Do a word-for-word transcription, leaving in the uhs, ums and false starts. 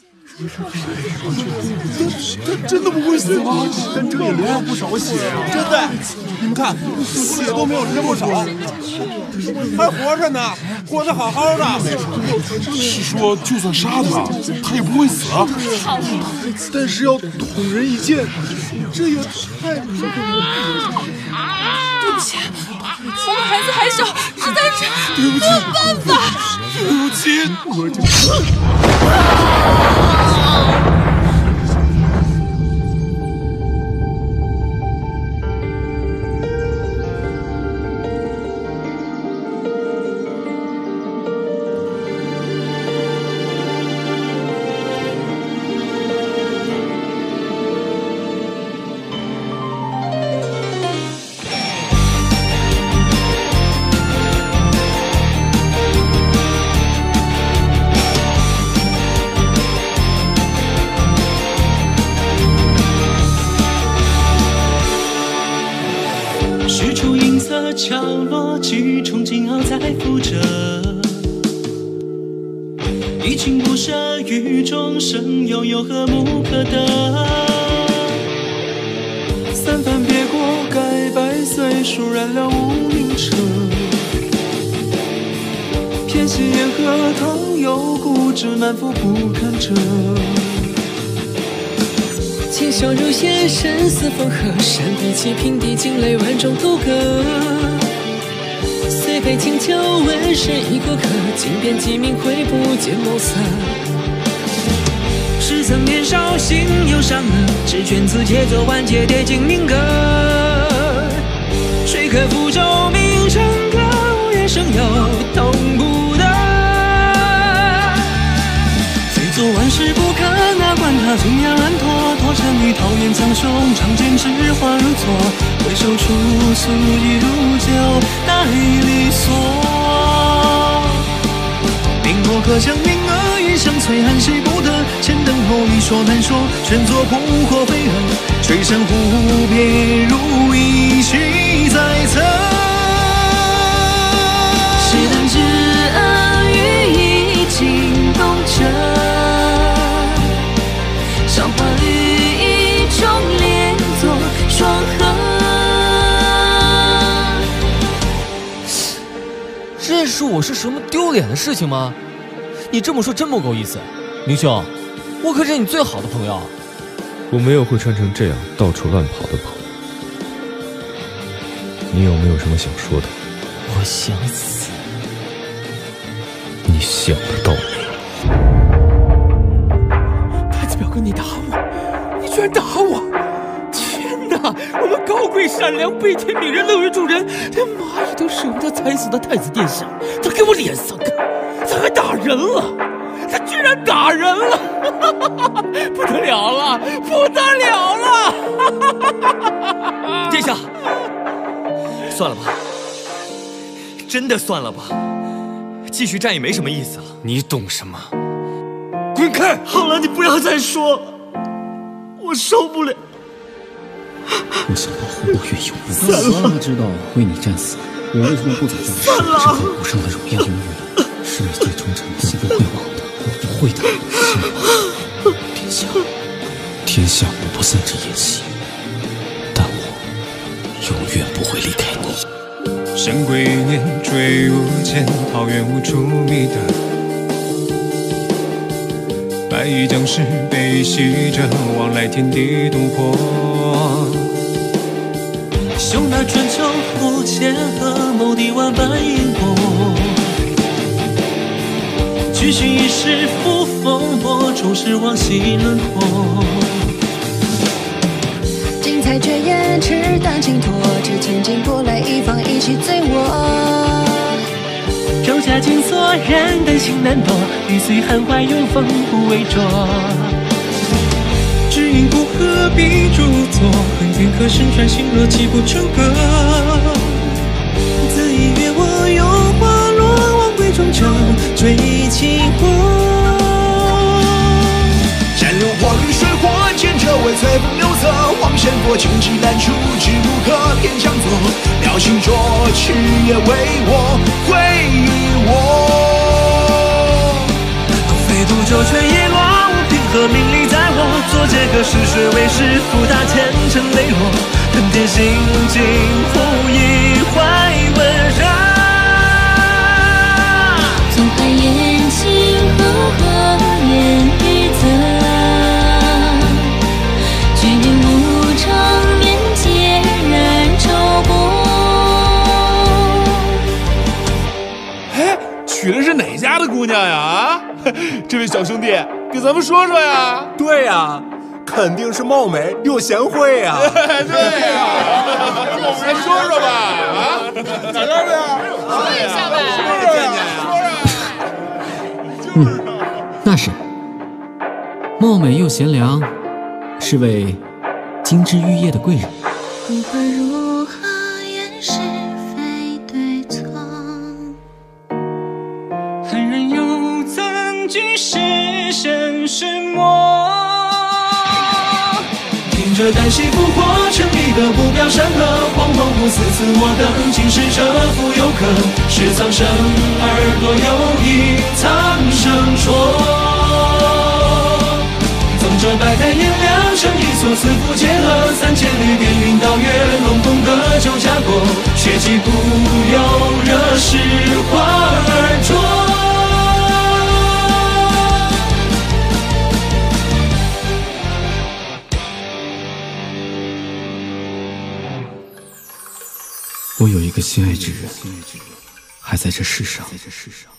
他真的不会死吗？但这也流了不少血啊！ 真的，你们看，血都没有这么少，还活着呢，活得好好的。 是说，就算杀他，他也不会死啊！但是要捅人一剑，这也太……对不起，我们孩子还小，实在是没有办法。 母亲，我就。 角落，几重惊傲在浮着，一群不舍于众生，又有何无可得？三番别过，该百岁，倏然了无名车。偏惜烟河同有故，只满腹不堪折。 清笑如烟，生死缝合，山地起，平地惊雷，万众图歌。虽被清秋问世一过客，惊变鸡鸣，会不见眸色。 是曾年少，心有伤了，只卷此节奏，万劫跌尽鸣歌。谁可覆舟鸣成歌，无言声有痛不得。虽做万事不可，哪管他怎样安妥。托尘与桃源苍穹，长剑之花如错。回首处，素衣如旧，哪里所？冰火可将云恶云相催，寒谁不得？千灯后一说难说，全作扑火飞蛾。吹笙湖边如一气在侧。 谁当知恩于一镜动彻？韶华绿意中连作双合。 认识我是什么丢脸的事情吗？你这么说真不够意思。明兄，我可是你最好的朋友。 我没有会穿成这样到处乱跑的朋友。你有没有什么想说的？ 我想死。 你想得到没？ 太子表哥，你打我！你居然打我！天哪！我们高贵善良、悲天悯人、乐于助人，连蚂蚁都舍不得踩死的太子殿下，他给我脸色看，他还打人了！他居然打人了！不得了了，不得了了！ 殿下，算了吧，真的算了吧，继续战也没什么意思了。 你懂什么？ 滚开！ 好了，你不要再说了，我受不了。 我想保护我愿永无。我让他知道为你战死，我为什么不早这么说？这口无上的荣耀，永远是你最忠诚的心，不会忘的。我不会的，信我。天下，天下我不擅自演戏，但我永远不会离开你。 神归念，追无间，桃源无处觅得。白衣将士悲喜着，往来天地动魄。胸纳春秋负千河，眸滴万般烟波。举行一世赴风波，重拾往昔轮廓。 精彩绝艳，赤胆轻托，至千金波来一方，一起醉我。 周家金锁，然丹心难躲，玉碎寒怀永风不为浊。只因不何必著作，恨天可身穿心若泣不成歌。自以为我有花落，望归终究追起我。 山流火绿水火，剑者为随风流色，黄仙佛情之难处，知不可偏向左。雕心浊去也为我，回忆我。 飞渡九泉叶落无凭和名利在我，做这个试水为师，福大前程磊落，喷溅心境，互以怀温热。 纵海言情，和和言语泽，绝念无常，面皆然愁波。 哎，娶的是哪家的姑娘呀？啊，这位小兄弟，给咱们说说呀。 对呀，肯定是貌美又贤惠呀。 对呀，来说说吧，啊，哪家的呀？ 说一下呗。 说说呀。 嗯，那是。貌美又贤良，是位金枝玉叶的贵人。 如何如何言是非对错？ 恨人又怎惧是生是魔？ 听着旦夕复活，成一个不表山河，惶惶不死自我等，尽是这浮游客，是苍生耳朵有意苍生说。纵着百态炎凉，成一所四府结合，三千里电云道月，龙凤歌酒家国，血气不由热石化而灼。 我有一个心爱之人，还在这世上。